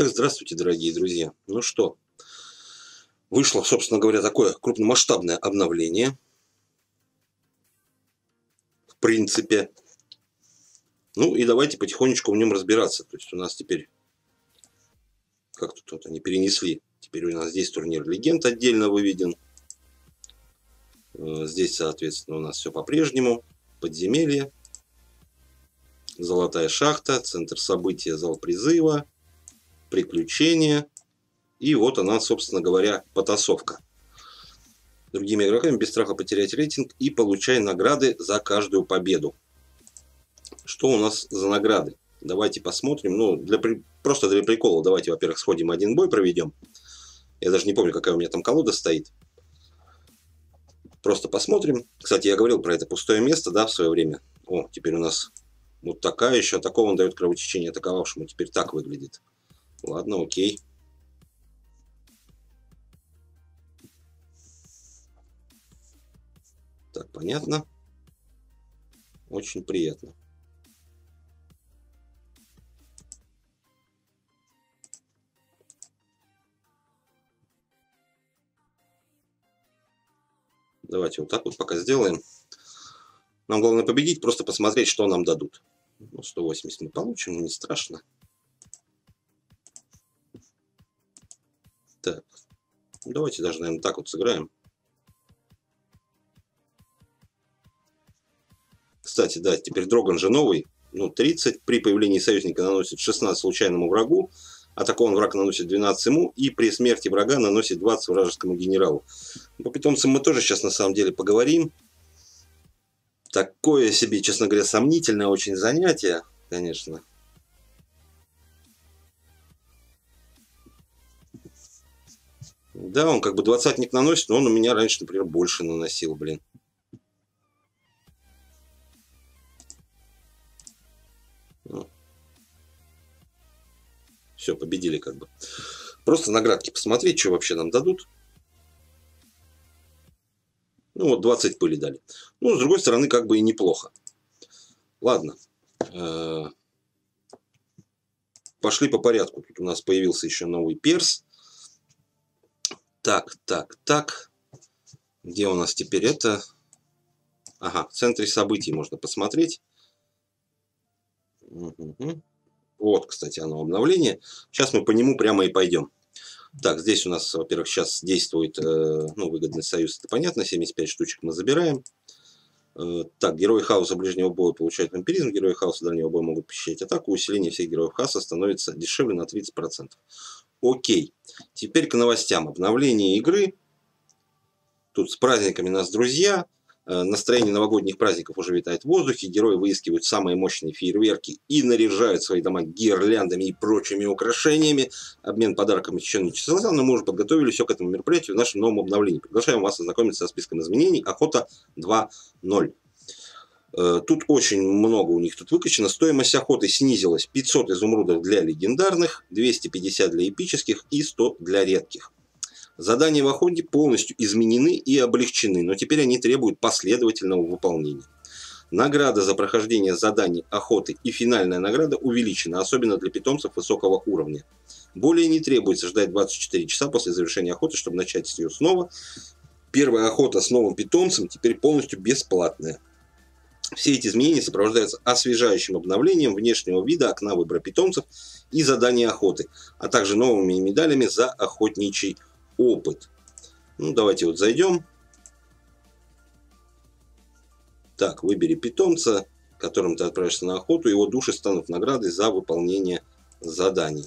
Итак, здравствуйте, дорогие друзья. Ну что, вышло, собственно говоря, такое крупномасштабное обновление. В принципе. Ну и давайте потихонечку в нем разбираться. То есть у нас теперь, как тут вот они перенесли, теперь у нас здесь турнир легенд отдельно выведен. Здесь, соответственно, у нас все по-прежнему. Подземелье, золотая шахта, центр события, зал призыва, приключения. И вот она, собственно говоря, потасовка. Другими игроками без страха потерять рейтинг и получай награды за каждую победу. Что у нас за награды? Давайте посмотрим. Ну, просто для прикола. Давайте, во-первых, сходим один бой проведем. Я даже не помню, какая у меня там колода стоит. Просто посмотрим. Кстати, я говорил про это пустое место, да, в свое время. О, теперь у нас вот такая еще. Такого он дает кровотечение атаковавшему. Теперь так выглядит. Ладно, окей. Так, понятно. Очень приятно. Давайте вот так вот пока сделаем. Нам главное победить, просто посмотреть, что нам дадут. Ну, 180 мы получим, не страшно. Так, давайте даже, наверное, так вот сыграем. Кстати, да, теперь Дроган же новый. Ну, 30 при появлении союзника наносит 16 случайному врагу. Атакован враг наносит 12 ему. И при смерти врага наносит 20 вражескому генералу. По питомцам мы тоже сейчас на самом деле поговорим. Такое себе, честно говоря, сомнительное очень занятие, конечно. Да, он как бы 20-ник наносит, но он у меня раньше, например, больше наносил, блин. Все, победили как бы. Просто наградки посмотреть, что вообще нам дадут. Ну вот 20 пыли дали. Ну, с другой стороны, как бы и неплохо. Ладно. Пошли по порядку. Тут у нас появился еще новый перс. Так. Где у нас теперь это? Ага, в центре событий можно посмотреть. Вот, кстати, оно обновление. Сейчас мы по нему прямо и пойдем. Так, здесь у нас, во-первых, сейчас действует выгодный союз. Это понятно, 75 штучек мы забираем. Так, герои хаоса ближнего боя получают вампиризм, герои хаоса дальнего боя могут посещать атаку. Усиление всех героев хаоса становится дешевле на 30%. Окей. Теперь к новостям. Обновление игры. Тут с праздниками нас, друзья. Настроение новогодних праздников уже витает в воздухе. Герои выискивают самые мощные фейерверки и наряжают свои дома гирляндами и прочими украшениями. Обмен подарками еще не начался, но мы уже подготовили все к этому мероприятию в нашем новом обновлении. Приглашаем вас ознакомиться со списком изменений. Охота 2.0. Тут очень много у них тут выкачано. Стоимость охоты снизилась. 500 изумрудов для легендарных, 250 для эпических и 100 для редких. Задания в охоте полностью изменены и облегчены, но теперь они требуют последовательного выполнения. Награда за прохождение заданий охоты и финальная награда увеличена, особенно для питомцев высокого уровня. Более не требуется ждать 24 часа после завершения охоты, чтобы начать ее снова. Первая охота с новым питомцем теперь полностью бесплатная. Все эти изменения сопровождаются освежающим обновлением внешнего вида окна выбора питомцев и заданий охоты, а также новыми медалями за охотничий опыт. Ну, давайте вот зайдем. Так, выбери питомца, которым ты отправишься на охоту. Его души станут наградой за выполнение заданий.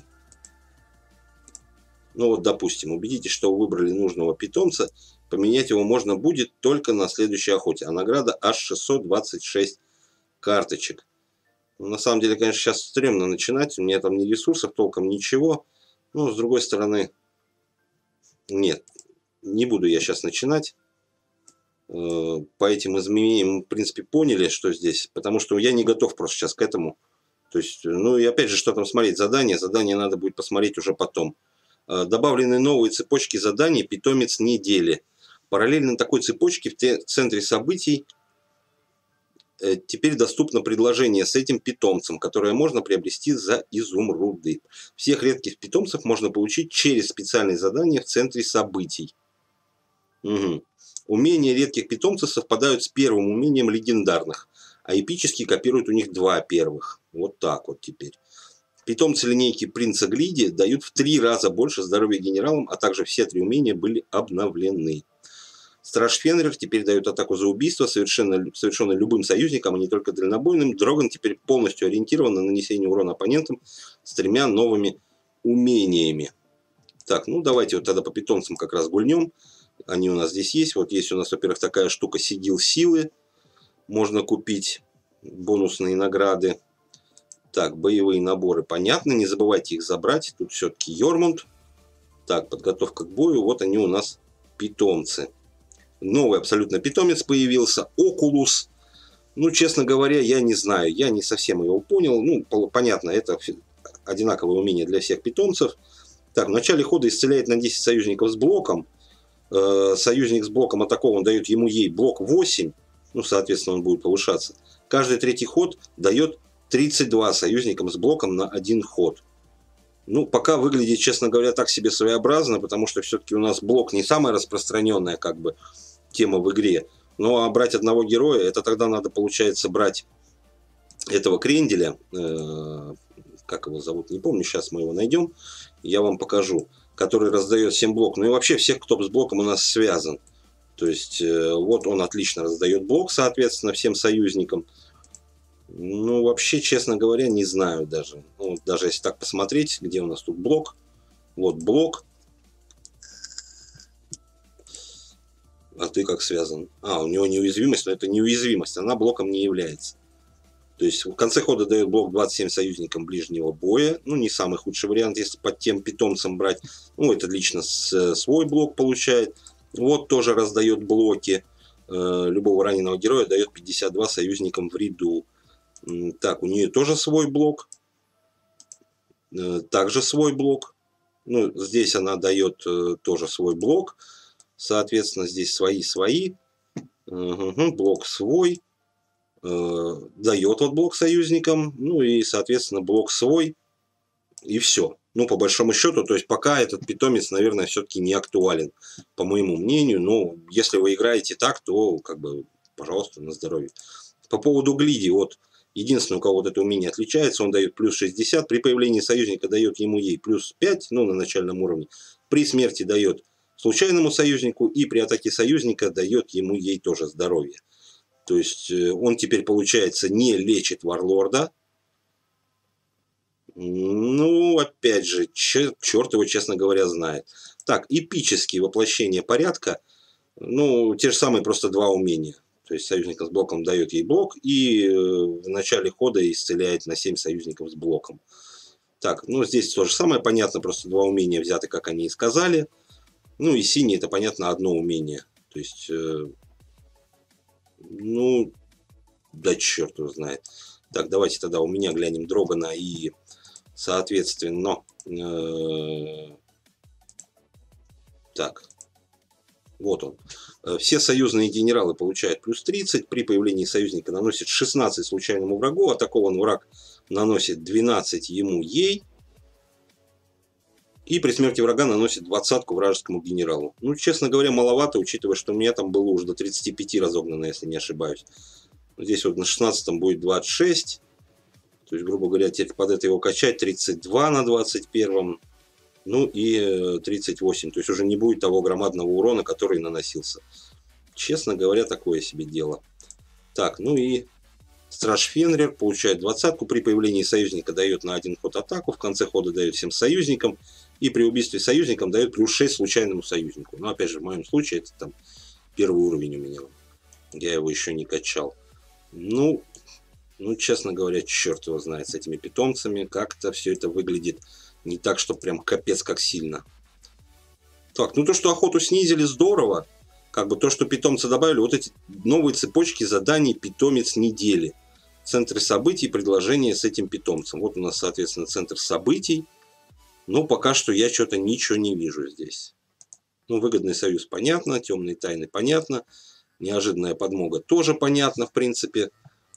Ну вот, допустим, убедитесь, что вы выбрали нужного питомца. Поменять его можно будет только на следующей охоте. А награда аж 626 карточек. Ну, на самом деле, конечно, сейчас стрёмно начинать. У меня там ни ресурсов толком, ничего. Но, с другой стороны, нет, не буду я сейчас начинать. По этим изменениям мы, в принципе, поняли, что здесь. Потому что я не готов просто сейчас к этому. То есть, ну и опять же, что там смотреть? Задания. Задания надо будет посмотреть уже потом. Добавлены новые цепочки заданий «Питомец недели». Параллельно такой цепочке в центре событий теперь доступно предложение с этим питомцем, которое можно приобрести за изумруды. Всех редких питомцев можно получить через специальные задания в центре событий. Угу. Умения редких питомцев совпадают с первым умением легендарных, а эпические копируют у них два первых. Вот так вот теперь. Питомцы линейки Принца Глиди дают в 3 раза больше здоровья генералам, а также все 3 умения были обновлены. Страж Фенрир теперь дает атаку за убийство, совершенное любым союзником, а не только дальнобойным. Дроган теперь полностью ориентирован на нанесение урона оппонентам с 3 новыми умениями. Так, ну давайте вот тогда по питомцам как раз гульнем. Они у нас здесь есть. Вот есть у нас, во-первых, такая штука сигил силы. Можно купить бонусные награды. Так, боевые наборы, понятно. Не забывайте их забрать. Тут все-таки Йормунд. Так, подготовка к бою. Вот они у нас питомцы. Новый абсолютно питомец появился. Окулус. Ну, честно говоря, я не знаю. Я не совсем его понял. Ну, понятно, это одинаковое умение для всех питомцев. Так, в начале хода исцеляет на 10 союзников с блоком. Союзник с блоком атакован дает ему ей блок 8. Ну, соответственно, он будет повышаться. Каждый третий ход дает 32 союзникам с блоком на один ход. Ну, пока выглядит, честно говоря, так себе своеобразно, потому что все-таки у нас блок не самая распространенная как бы тема в игре. Ну, а брать одного героя, это тогда надо, получается, брать этого кренделя. Как его зовут, не помню, сейчас мы его найдем. Я вам покажу. Который раздает 7 блок. Ну и вообще всех, кто с блоком у нас связан. То есть, вот он отлично раздает блок, соответственно, всем союзникам. Ну, вообще, честно говоря, не знаю даже. Ну, даже если так посмотреть, где у нас тут блок. Вот блок. А ты как связан? А, у него неуязвимость, но это неуязвимость. Она блоком не является. То есть, в конце хода дает блок 27 союзникам ближнего боя. Ну, не самый худший вариант, если под тем питомцем брать. Ну, это лично свой блок получает. Вот тоже раздает блоки. Любого раненого героя дает 52 союзникам в ряду. Так, у нее тоже свой блок. Также свой блок. Ну, здесь она дает тоже свой блок. Соответственно, здесь свои. Блок свой. Дает вот блок союзникам. Ну и, соответственно, блок свой. И все. Ну, по большому счету, то есть пока этот питомец, наверное, все-таки не актуален, по моему мнению. Но если вы играете так, то, как бы, пожалуйста, на здоровье. По поводу Глиди, вот, единственное, у кого вот это умение отличается, он дает плюс 60. При появлении союзника дает ему ей плюс 5, ну, на начальном уровне. При смерти дает случайному союзнику. И при атаке союзника дает ему ей тоже здоровье. То есть, он теперь, получается, не лечит варлорда. Ну, опять же, черт его, честно говоря, знает. Так, эпические воплощения порядка. Ну, те же самые, просто 2 умения. То есть, союзникам с блоком дает ей блок. И в начале хода исцеляет на 7 союзников с блоком. Так, ну, здесь то же самое. Понятно, просто 2 умения взяты, как они и сказали. Ну, и синий, это, понятно, одно умение. То есть, ну, да черт его знает. Так, давайте тогда у меня глянем Дрогана и, соответственно, так, вот он. Все союзные генералы получают плюс 30. При появлении союзника наносит 16 случайному врагу. Атакован враг наносит 12 ему ей. И при смерти врага наносит 20 вражескому генералу. Ну, честно говоря, маловато, учитывая, что у меня там было уже до 35 разогнано, если не ошибаюсь. Здесь вот на 16 будет 26. То есть, грубо говоря, теперь под это его качать 32 на 21. Ну и 38. То есть уже не будет того громадного урона, который наносился. Честно говоря, такое себе дело. Так, ну и Страж Фенрир получает 20. При появлении союзника дает на 1 ход атаку. В конце хода дает всем союзникам. И при убийстве союзникам дает плюс 6 случайному союзнику. Но опять же, в моем случае это там первый уровень у меня. Я его еще не качал. Ну, честно говоря, черт его знает с этими питомцами. Как-то все это выглядит не так, что прям капец как сильно. Так, ну то, что охоту снизили, здорово. Как бы то, что питомцы добавили, вот эти новые цепочки заданий питомец недели. Центры событий, предложения с этим питомцем. Вот у нас, соответственно, центр событий. Но пока что я что-то ничего не вижу здесь. Ну, выгодный союз понятно, темные тайны понятно. Неожиданная подмога тоже понятно, в принципе.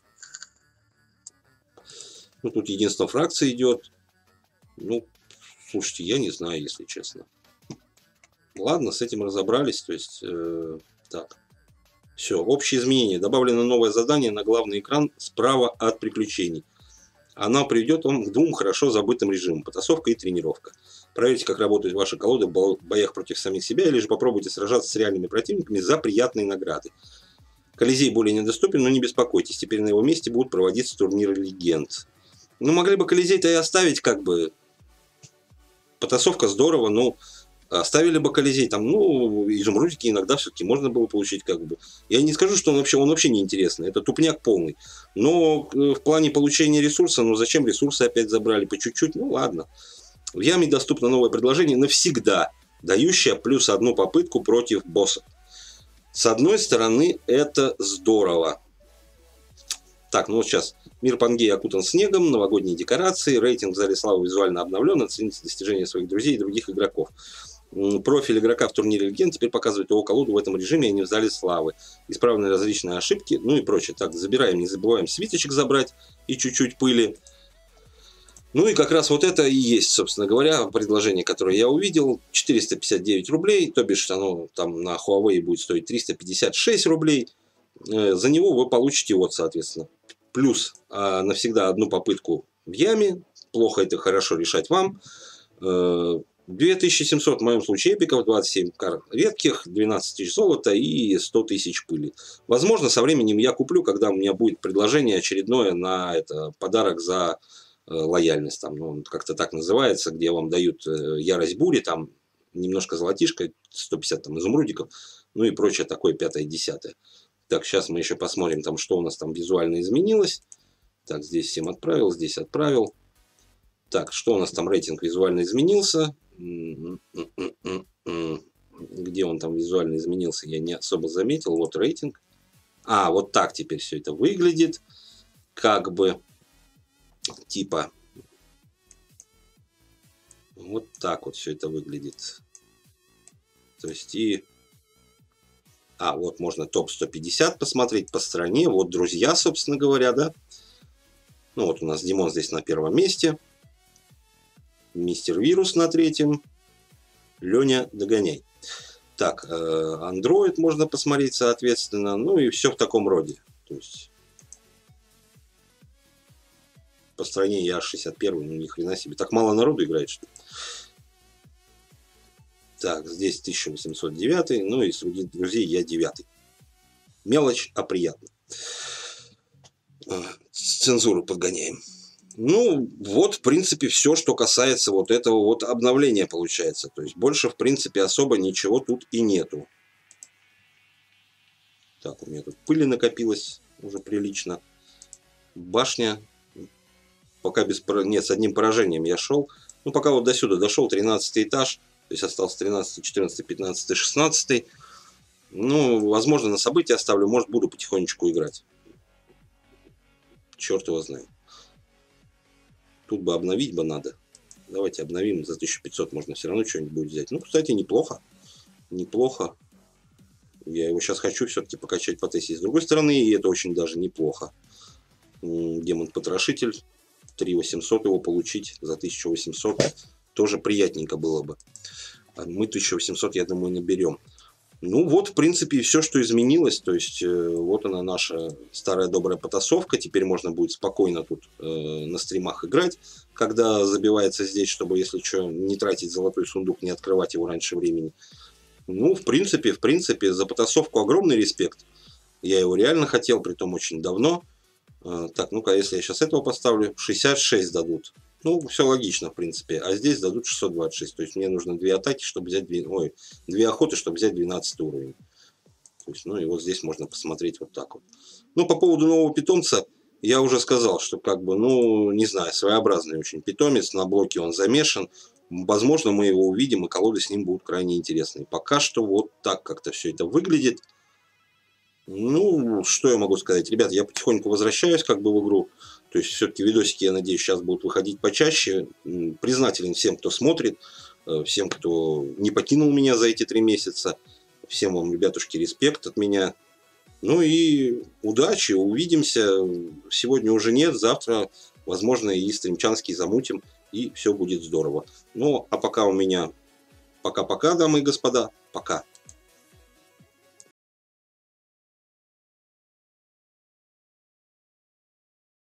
Ну, тут единство фракций идет. Ну, слушайте, я не знаю, если честно. Ладно, с этим разобрались. То есть, так. Все, общие изменения. Добавлено новое задание на главный экран справа от приключений. Она приведет вам к двум хорошо забытым режимам – потасовка и тренировка. Проверьте, как работают ваши колоды в боях против самих себя, или же попробуйте сражаться с реальными противниками за приятные награды. Колизей более недоступен, но не беспокойтесь, теперь на его месте будут проводиться турниры легенд. Ну, могли бы Колизей-то и оставить, как бы. Потасовка здорово, но оставили бы Колизей, там, ну, изумрудики иногда все-таки можно было получить, как бы. Я не скажу, что он вообще неинтересный, это тупняк полный. Но в плане получения ресурса, ну, зачем ресурсы опять забрали по чуть-чуть, ну, ладно. В яме доступно новое предложение навсегда, дающее плюс одну попытку против босса. С одной стороны, это здорово. Так, ну вот сейчас. Мир Пангеи окутан снегом, новогодние декорации, рейтинг в зале славы визуально обновлен, оцените достижения своих друзей и других игроков. Профиль игрока в турнире легенд теперь показывает его колоду в этом режиме, а не в зале славы. Исправлены различные ошибки, ну и прочее. Так, забираем, не забываем свиточек забрать и чуть-чуть пыли. Ну и как раз вот это и есть, собственно говоря, предложение, которое я увидел. 459 рублей, то бишь оно там на Huawei будет стоить 356 рублей. За него вы получите вот, соответственно, плюс навсегда одну попытку в яме. Плохо это, хорошо решать вам. 2700 в моем случае эпиков, 27 карт редких, 12 тысяч золота и 100 тысяч пыли. Возможно, со временем я куплю, когда у меня будет предложение очередное на это подарок за лояльность. Там, ну, как-то так называется, где вам дают ярость бури, там немножко золотишко, 150 там изумрудиков, ну и прочее такое 5-10. Так, сейчас мы еще посмотрим, там, что у нас там визуально изменилось. Так, здесь всем отправил, здесь отправил. Так, что у нас там рейтинг визуально изменился? Где он там визуально изменился, я не особо заметил. Вот рейтинг. Вот так теперь все это выглядит. Как бы, типа, вот так вот все это выглядит. То есть и... вот можно топ-150 посмотреть по стране. Вот друзья, собственно говоря, да. Ну, вот у нас Димон здесь на первом месте. Мистер Вирус на третьем. Леня, догоняй. Так, Android можно посмотреть, соответственно. Ну, и все в таком роде. То есть, по стране я 61-й, ну, ни хрена себе. Так мало народу играет, что ли? Так, здесь 1809, ну и среди друзей я 9. Мелочь, а приятно. Цензуру подгоняем. Ну, вот, в принципе, все, что касается вот этого вот обновления получается. То есть, больше, в принципе, особо ничего тут и нету. Так, у меня тут пыли накопилось уже прилично. Башня. Пока без... Нет, с одним поражением я шел. Ну, пока вот до сюда дошел, 13 этаж. То есть, остался 13, 14, 15, 16. Ну, возможно, на события оставлю. Может, буду потихонечку играть. Черт его знает. Тут бы обновить бы надо. Давайте обновим. За 1500 можно все равно что-нибудь будет взять. Ну, кстати, неплохо. Неплохо. Я его сейчас хочу все-таки покачать, потестить. С другой стороны, и это очень даже неплохо. Демон-потрошитель. 3800 его получить за 1800. Тоже приятненько было бы. Мы 1800, я думаю, наберем. Ну вот, в принципе, и все, что изменилось. То есть, вот она наша старая добрая потасовка. Теперь можно будет спокойно тут на стримах играть, когда забивается здесь, чтобы, если что, не тратить золотой сундук, не открывать его раньше времени. Ну, в принципе, за потасовку огромный респект. Я его реально хотел, притом очень давно. Так, ну-ка, если я сейчас этого поставлю, 66 дадут. Ну, все логично, в принципе. А здесь дадут 626. То есть, мне нужно 2 атаки, чтобы взять... 2 охоты, чтобы взять 12 уровень. То есть, ну, и вот здесь можно посмотреть вот так вот. Ну, по поводу нового питомца, я уже сказал, что, как бы, ну, не знаю, своеобразный очень питомец. На блоке он замешан. Возможно, мы его увидим, и колоды с ним будут крайне интересные. Пока что вот так как-то все это выглядит. Ну, что я могу сказать? Ребята, я потихоньку возвращаюсь как бы в игру. То есть, все-таки видосики, я надеюсь, сейчас будут выходить почаще. Признателен всем, кто смотрит, всем, кто не покинул меня за эти 3 месяца. Всем вам, ребятушки, респект от меня. Ну и удачи, увидимся. Сегодня уже нет, завтра возможно, и стримчанский замутим, и все будет здорово. Ну, а пока у меня пока-пока, дамы и господа, пока.